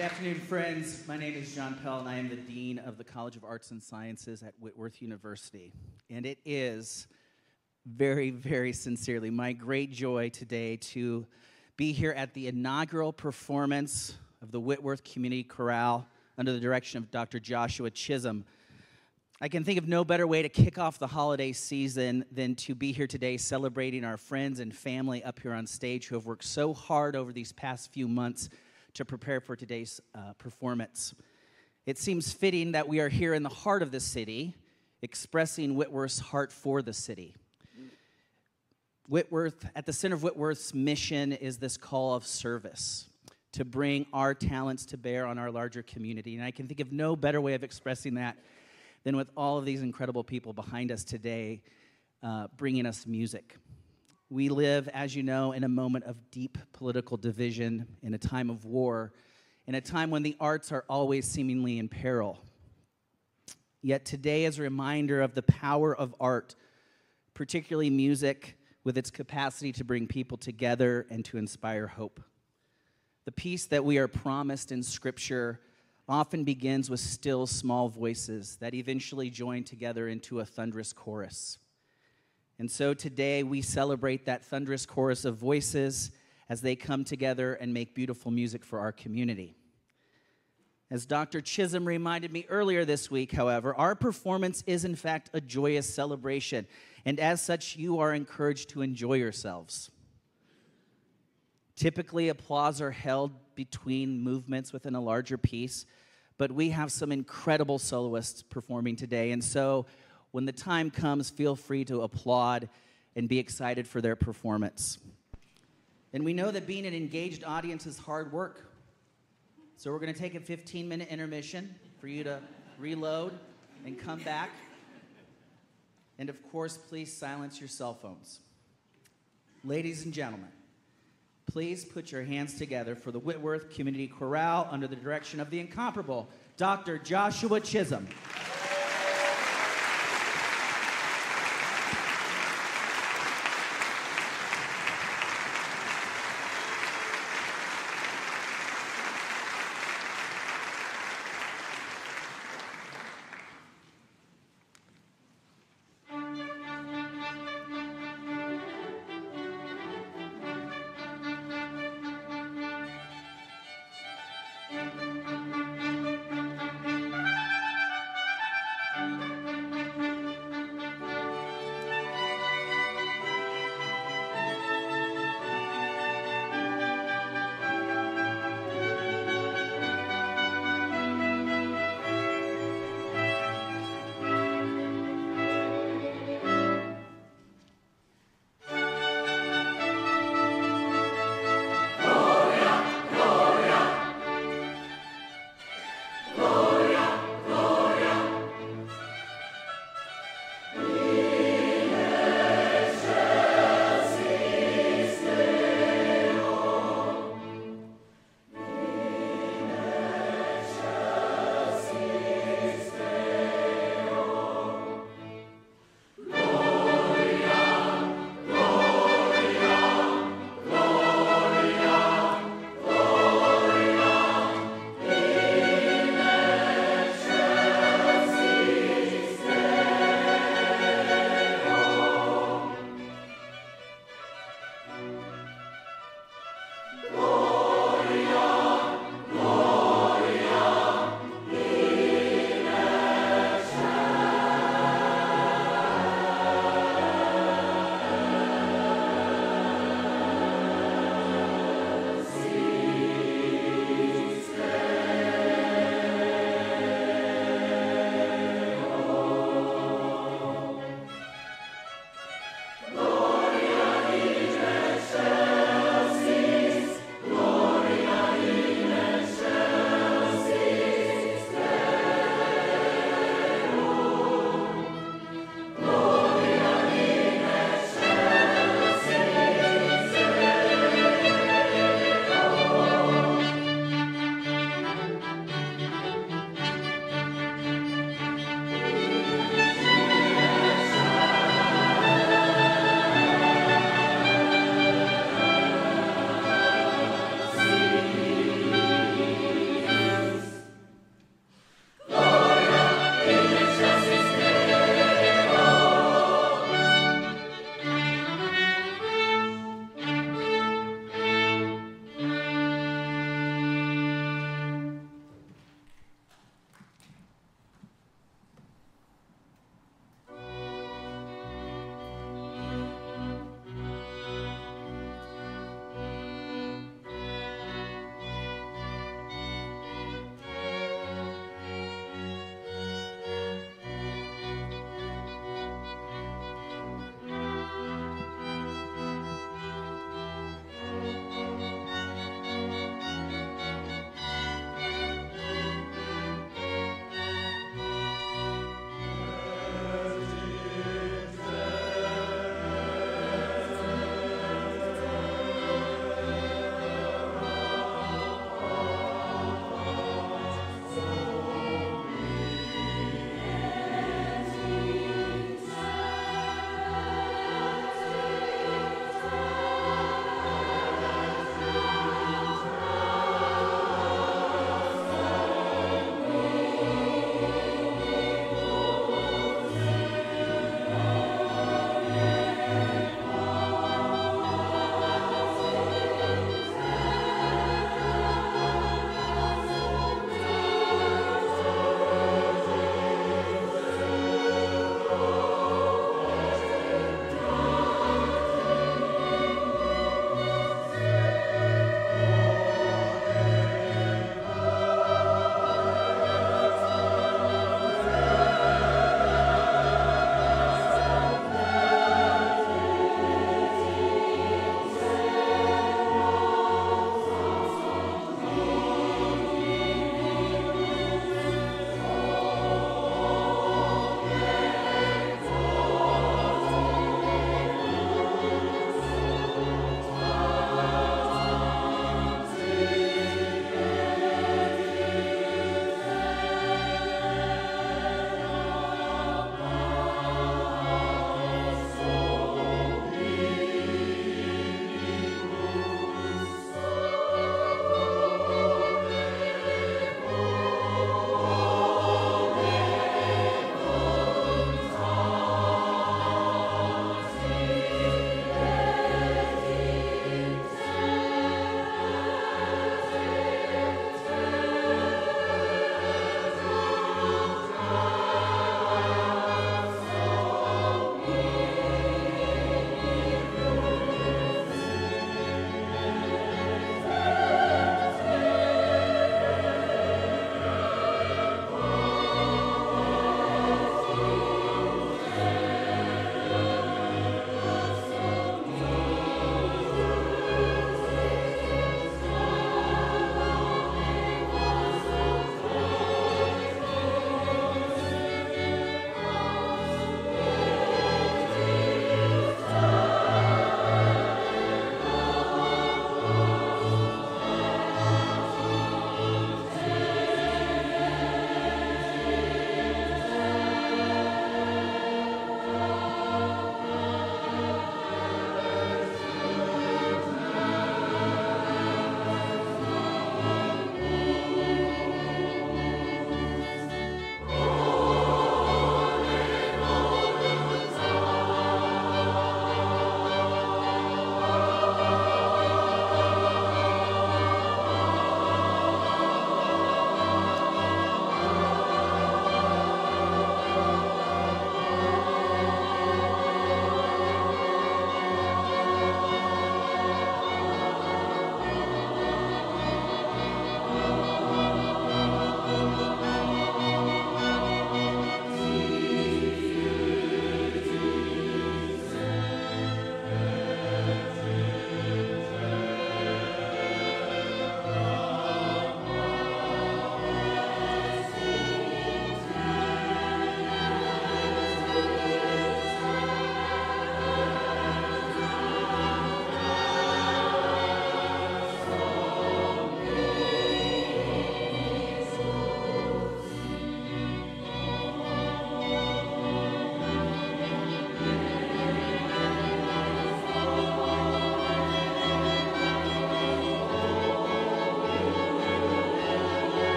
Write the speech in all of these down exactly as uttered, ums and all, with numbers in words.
Good afternoon, friends. My name is John Pell, and I am the Dean of the College of Arts and Sciences at Whitworth University. And it is very, very sincerely my great joy today to be here at the inaugural performance of the Whitworth Community Chorale under the direction of Doctor Joshua Chism. I can think of no better way to kick off the holiday season than to be here today celebrating our friends and family up here on stage who have worked so hard over these past few months to prepare for today's uh, performance. It seems fitting that we are here in the heart of the city, expressing Whitworth's heart for the city. Whitworth, at the center of Whitworth's mission is this call of service, to bring our talents to bear on our larger community. And I can think of no better way of expressing that than with all of these incredible people behind us today, uh, bringing us music. We live, as you know, in a moment of deep political division, in a time of war, in a time when the arts are always seemingly in peril. Yet today is a reminder of the power of art, particularly music, with its capacity to bring people together and to inspire hope. The peace that we are promised in Scripture often begins with still, small voices that eventually join together into a thunderous chorus. And so today we celebrate that thunderous chorus of voices as they come together and make beautiful music for our community. As Doctor Chism reminded me earlier this week, however, our performance is in fact a joyous celebration, and as such, you are encouraged to enjoy yourselves. Typically, applause are held between movements within a larger piece, but we have some incredible soloists performing today, and so when the time comes, feel free to applaud and be excited for their performance. And we know that being an engaged audience is hard work. So we're going to take a fifteen-minute intermission for you to reload and come back. And of course, please silence your cell phones. Ladies and gentlemen, please put your hands together for the Whitworth Community Chorale under the direction of the incomparable Doctor Joshua Chism.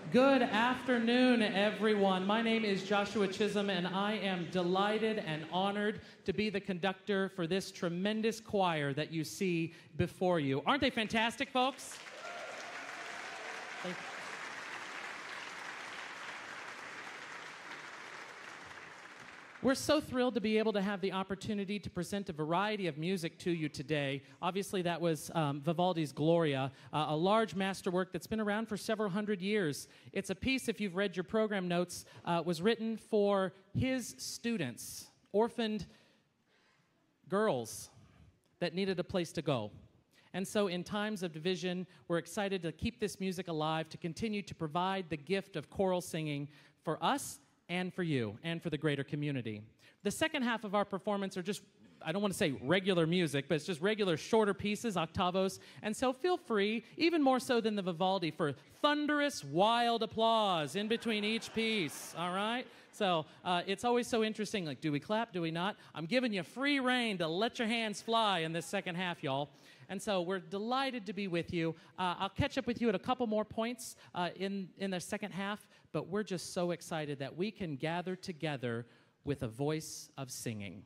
Good afternoon, everyone. My name is Joshua Chism, and I am delighted and honored to be the conductor for this tremendous choir that you see before you. Aren't they fantastic, folks? Thank you. We're so thrilled to be able to have the opportunity to present a variety of music to you today. Obviously, that was um, Vivaldi's Gloria, uh, a large masterwork that's been around for several hundred years. It's a piece, if you've read your program notes, uh, was written for his students, orphaned girls that needed a place to go. And so in times of division, we're excited to keep this music alive, to continue to provide the gift of choral singing for us and for you, and for the greater community. The second half of our performance are just, I don't want to say regular music, but it's just regular shorter pieces, octavos, and so feel free, even more so than the Vivaldi, for thunderous, wild applause in between each piece, all right? So uh, it's always so interesting, like, do we clap, do we not? I'm giving you free rein to let your hands fly in this second half, y'all. And so we're delighted to be with you. Uh, I'll catch up with you at a couple more points uh, in, in the second half, but we're just so excited that we can gather together with a voice of singing.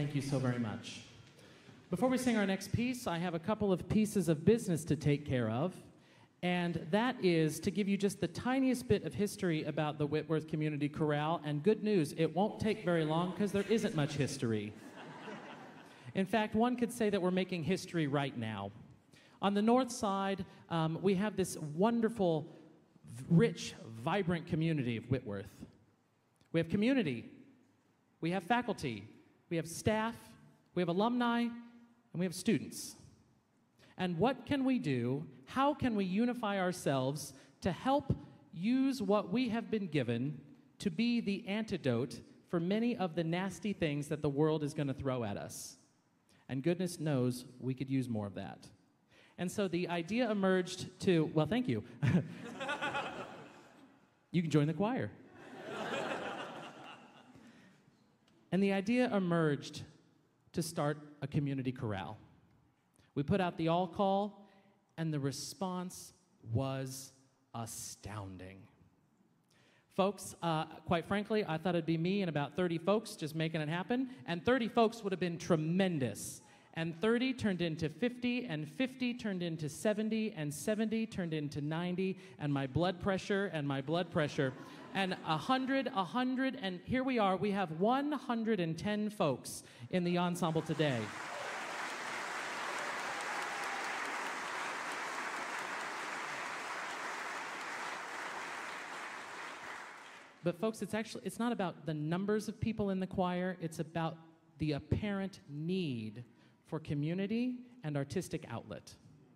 thank you so very much. Before we sing our next piece, I have a couple of pieces of business to take care of, and that is to give you just the tiniest bit of history about the Whitworth Community Chorale, and good news, it won't take very long because there isn't much history. In fact, one could say that we're making history right now. On the north side, um, we have this wonderful, rich, vibrant community of Whitworth. We have community, we have faculty, we have staff, we have alumni, and we have students. And what can we do? How can we unify ourselves to help use what we have been given to be the antidote for many of the nasty things that the world is going to throw at us? And goodness knows we could use more of that. And so the idea emerged to, well, thank you. You can join the choir. And the idea emerged to start a community chorale. We put out the all call, and the response was astounding. Folks, uh, quite frankly, I thought it'd be me and about thirty folks just making it happen, and thirty folks would have been tremendous. And thirty turned into fifty, and fifty turned into seventy, and seventy turned into ninety, and my blood pressure, and my blood pressure, and one hundred, one hundred, and here we are. We have one hundred ten folks in the ensemble today. But folks, it's actually, it's not about the numbers of people in the choir, it's about the apparent need for community and artistic outlet.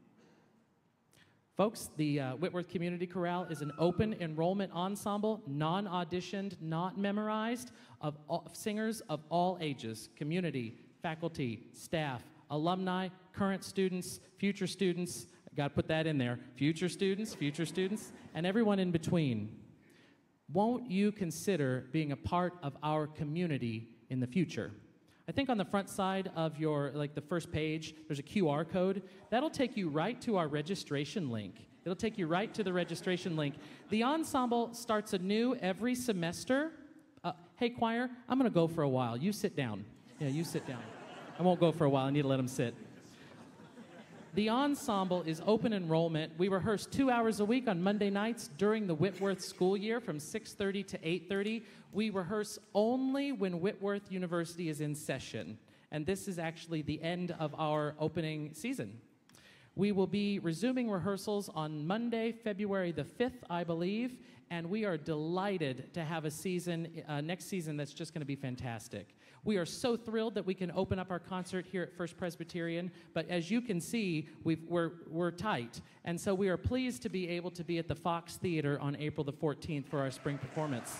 Folks, the uh, Whitworth Community Chorale is an open enrollment ensemble, non-auditioned, not memorized, of, all, of singers of all ages, community, faculty, staff, alumni, current students, future students, got to put that in there, future students, future students, and everyone in between. Won't you consider being a part of our community in the future? I think on the front side of your, like the first page, there's a Q R code. That'll take you right to our registration link. It'll take you right to the registration link. The ensemble starts anew every semester. Uh, hey, choir, I'm going to go for a while. You sit down. Yeah, you sit down. I won't go for a while. I need to let them sit. The ensemble is open enrollment. We rehearse two hours a week on Monday nights during the Whitworth school year from six thirty to eight thirty. We rehearse only when Whitworth University is in session, and this is actually the end of our opening season. We will be resuming rehearsals on Monday, February the fifth, I believe, and we are delighted to have a season, uh, next season that's just going to be fantastic. We are so thrilled that we can open up our concert here at First Presbyterian, but as you can see, we've, we're, we're tight. And so we are pleased to be able to be at the Fox Theater on April the fourteenth for our spring performance.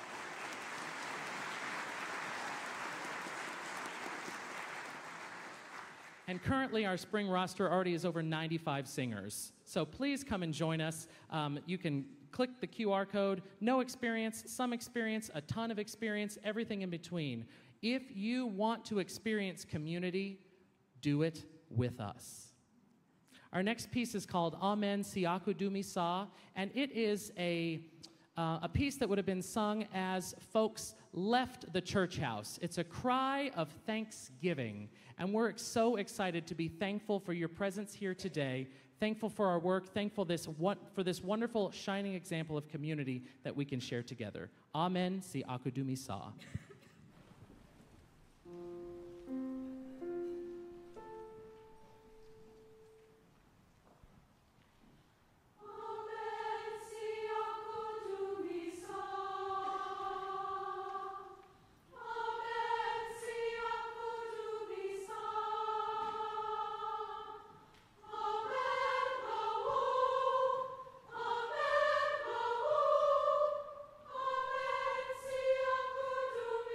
And currently our spring roster already is over ninety-five singers. So please come and join us. Um, you can click the Q R code, no experience, some experience, a ton of experience, everything in between. If you want to experience community, do it with us. Our next piece is called Amen Siaku Dumi Sa, and it is a, uh, a piece that would have been sung as folks left the church house. It's a cry of thanksgiving, and we're so excited to be thankful for your presence here today, thankful for our work, thankful this one, for this wonderful, shining example of community that we can share together. Amen Siaku Dumi Sa. Amen.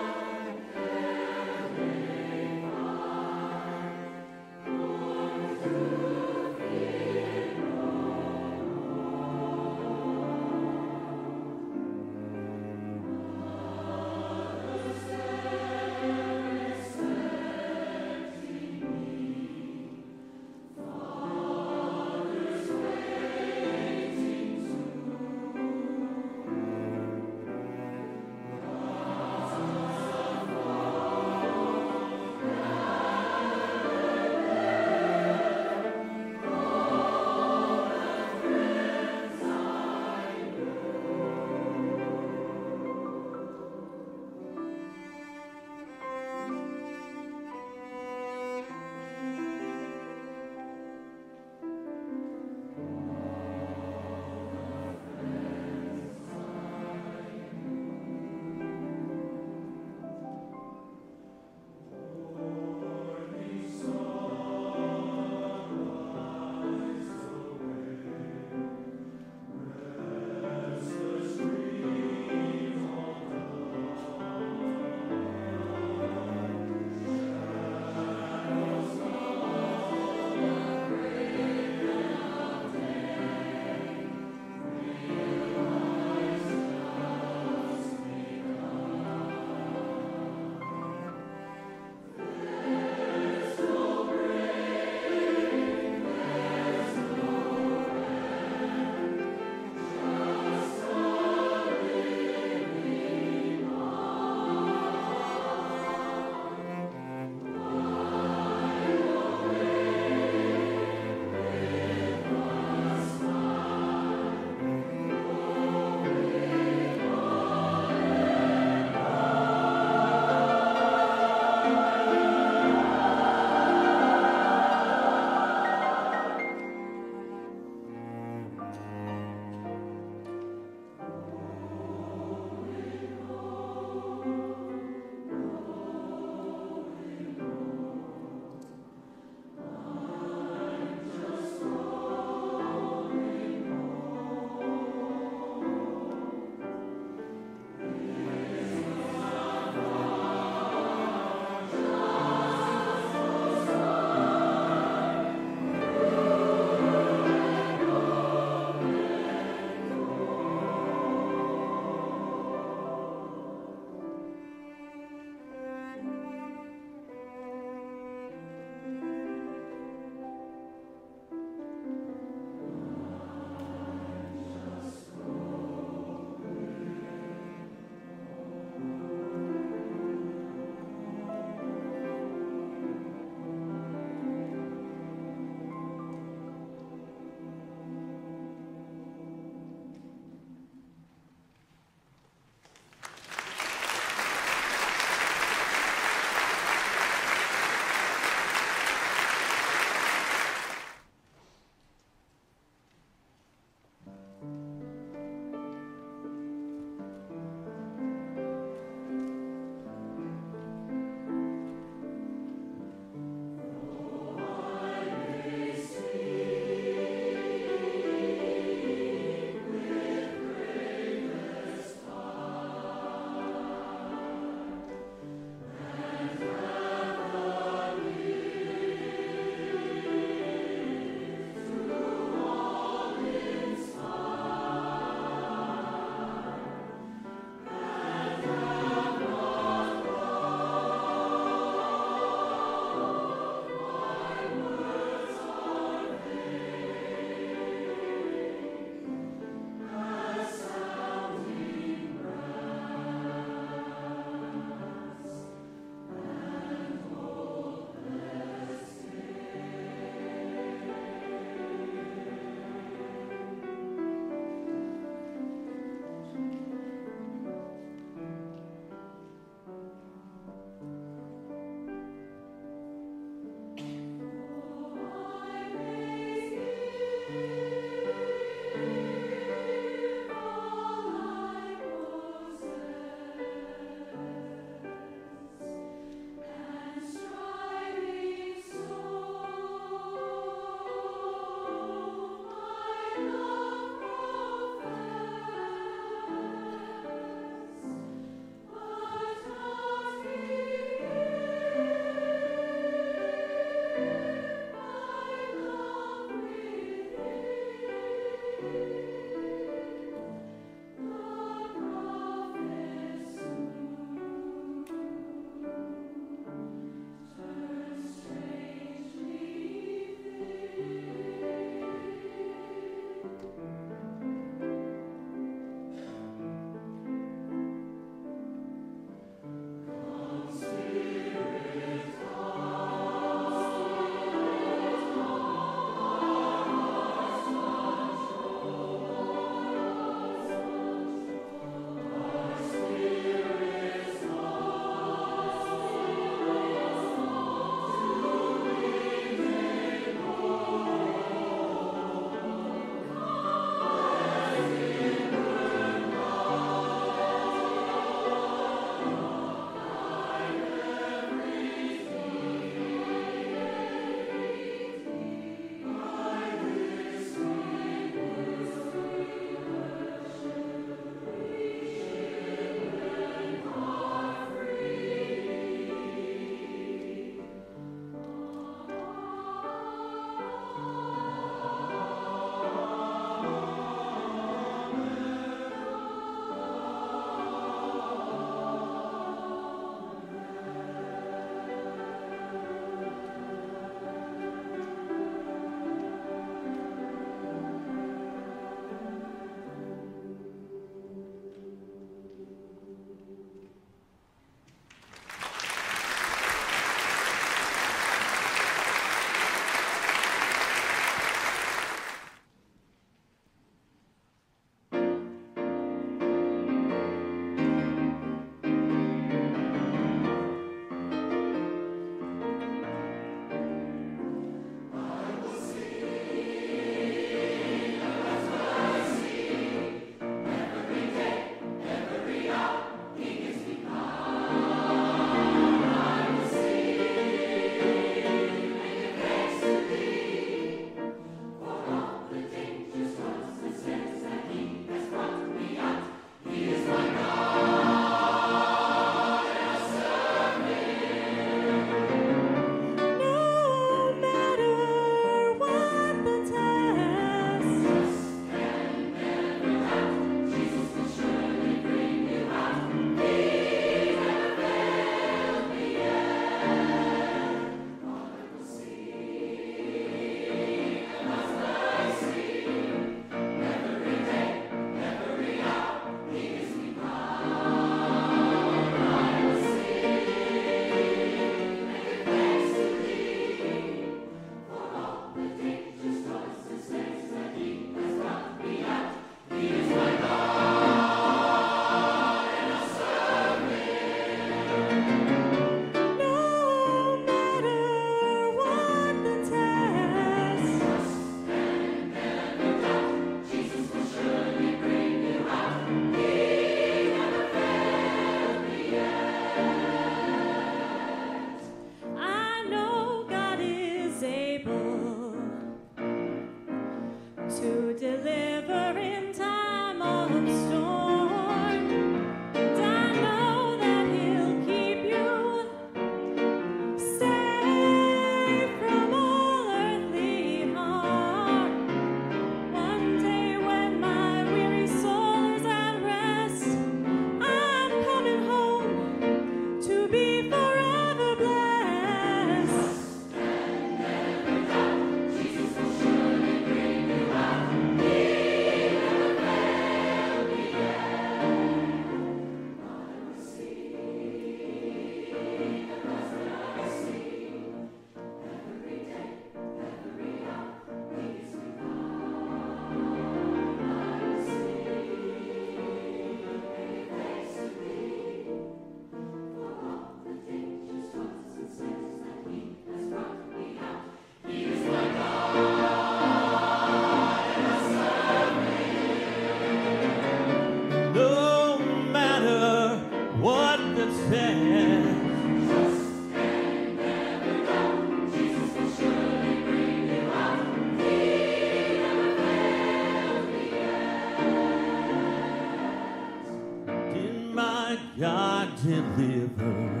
deliver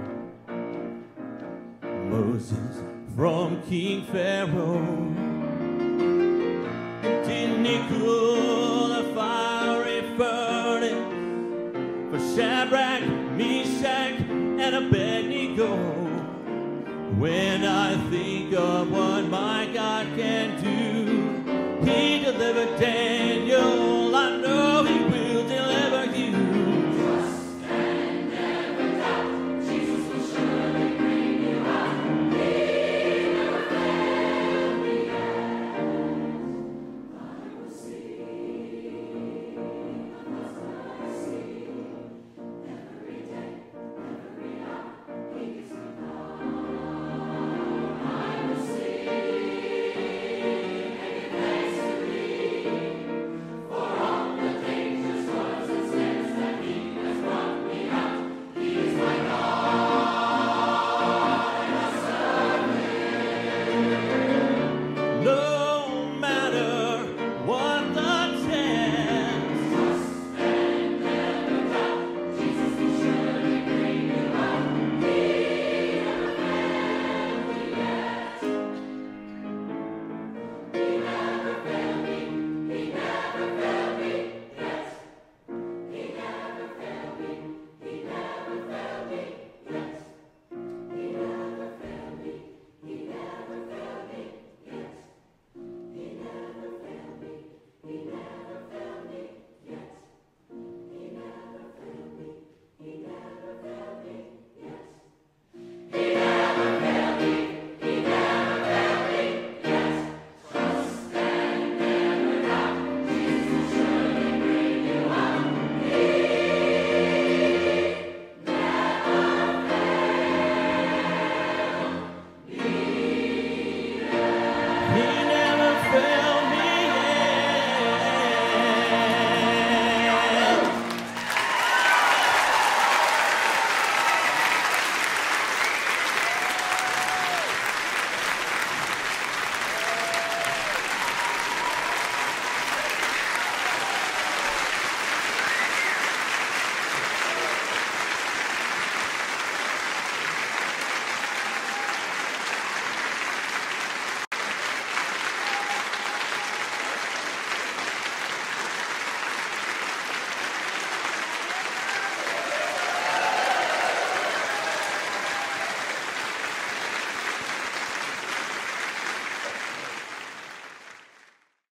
Moses from King Pharaoh? Didn't he cool the fiery furnace for Shadrach, Meshach, and Abednego? When I think of what my God can do, he delivered Daniel